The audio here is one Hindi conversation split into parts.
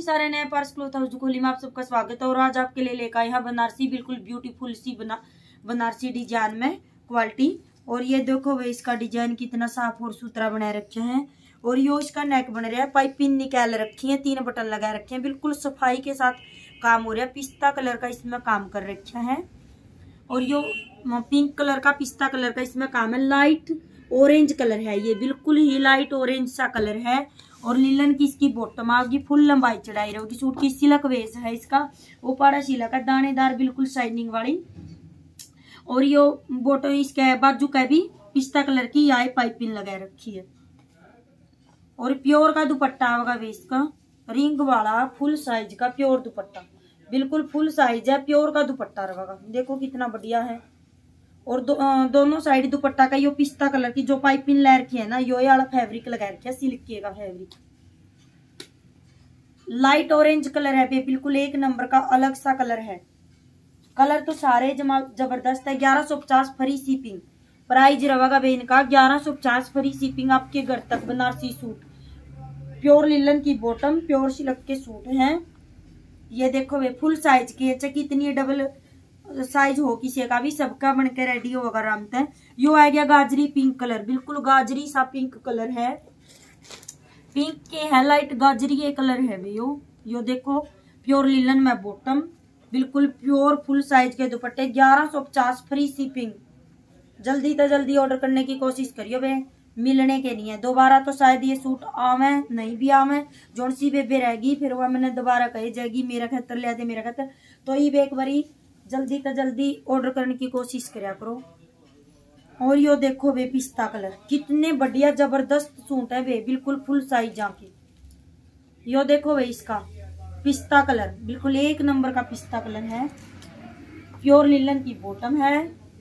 सारे नए पार्स क्लॉथ हाउस दुकोली में आप सबका स्वागत है। और आज आपके लिए लेकर आए हैं बनारसी बिल्कुल ब्यूटीफुल सी बनारसी डिजाइन में क्वालिटी। और ये देखो भाई इसका डिजाइन कितना साफ और सुथरा बना रखे हैं। और यो इसका नेक बन रहा है, पाइपिंग निकाल रखी है, 3 बटन लगा रखे हैं, बिल्कुल सफाई के साथ काम हो रहा है। पिस्ता कलर का इसमें काम कर रखा है और यो पिंक कलर का पिस्ता कलर का इसमें काम है। लाइट ऑरेंज कलर है, ये बिल्कुल ही लाइट ऑरेंज सा कलर है। और लीलन की इसकी बॉटम आगी, फुल लंबाई चढ़ाई रहेगी। सूट की सिलक वेस है इसका, ऊपर सिलक है, दानेदार बिल्कुल शाइनिंग वाली। और यो बॉटम इसके बाजू का भी पिस्ता कलर की आई पाइपिंग लगा रखी है। और प्योर का दुपट्टा होगा वेस का, रिंग वाला फुल साइज का प्योर दुपट्टा, बिल्कुल फुल साइज है, प्योर का दुपट्टा रहेगा। देखो कितना बढ़िया है। और दोनों साइड दुपट्टा का यो पिस्ता कलर की जो पाइपिंग ले रखी है ना, यो वाला फैब्रिक लगा रखा है, सिल्क का फैब्रिक। लाइट ऑरेंज कलर है, बिल्कुल एक नंबर का अलग सा कलर है। कलर तो सारे जबरदस्त है। 1150 फ्री शिपिंग प्राइस रहेगा बे इनका, 1150 फ्री शिपिंग आपके घर तक। बनारसी सूट प्योर लिलन की बॉटम, प्योर सिल्क के सूट हैं। ये देखो वे फुल साइज की है, कितनी डबल साइज हो किसी का भी, सबका बनकर रेडी होगा आराम से। यो आ गया गाजरी पिंक कलर, बिल्कुल गाजरी सा पिंक कलर है, पिंक के है, लाइट गाजरी ये कलर है वे। यो देखो प्योर लिलन में बॉटम, बिल्कुल प्योर फुल साइज के दुपट्टे, 1150 फ्री शिपिंग। जल्दी तो जल्दी ऑर्डर करने की कोशिश करियो वे, मिलने के नहीं है दोबारा। तो शायद ये सूट आवे नहीं भी आवे, जोन सी बेबे रहेगी फिर वह मैंने दोबारा कही जाएगी मेरा खतर ले आते मेरा खतर। तो ये एक बारी जल्दी तो जल्दी ऑर्डर करने की कोशिश करा करो। और यो देखो वे पिस्ता कलर, कितने बढ़िया जबरदस्त सूट है वे, बिल्कुल फुल साइज जाके। यो देखो वे इसका पिस्ता कलर, बिल्कुल एक नंबर का पिस्ता कलर है। प्योर लिलन की बॉटम है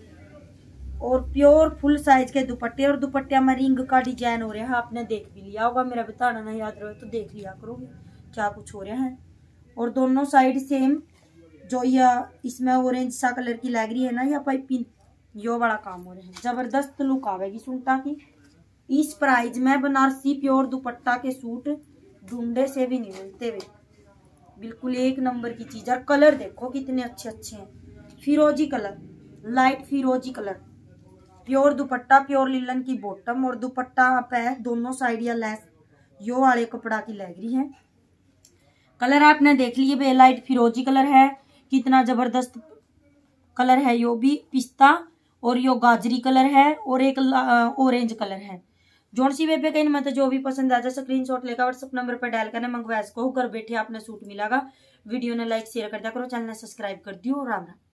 और प्योर फुल साइज के दुपट्टे। और दुपट्टे में रिंग का डिजाइन हो रहा है, आपने देख भी लिया होगा, मेरा बताना नहीं याद रहे तो देख लिया करोगे क्या कुछ हो रहा है। और दोनों साइड सेम जो यह इसमें ऑरेंज सा कलर की लग रही है ना, या पाइपिंग, यो बड़ा काम हो रहा है। जबरदस्त लुक आवेगी सूटा की। इस प्राइस में बनारसी प्योर दुपट्टा के सूट ढूंढे से भी नहीं मिलते वे, बिल्कुल एक नंबर की चीज। और कलर देखो कितने अच्छे अच्छे हैं। फिरोजी कलर, लाइट फिरोजी colour, pure dupatta, pure linen की बॉटम। और दुपट्टा पे दोनों साइड या लेस यो वाले कपड़ा की लग रही है। कलर आपने देख लिए बे, लाइट फिरोजी कलर है, कितना जबरदस्त कलर है। यो भी पिस्ता और यो गाजरी कलर है और एक ऑरेंज कलर है। जोन सी वेब पे कहीं मत जो भी पसंद आ जाए स्क्रीनशॉट लेकर व्हाट्सएप नंबर पर डायल करना, मंगवाया को घर बैठे आपने सूट मिलेगा। वीडियो ने लाइक शेयर कर दिया करो, चैनल ने सब्सक्राइब कर दियो। राम राम।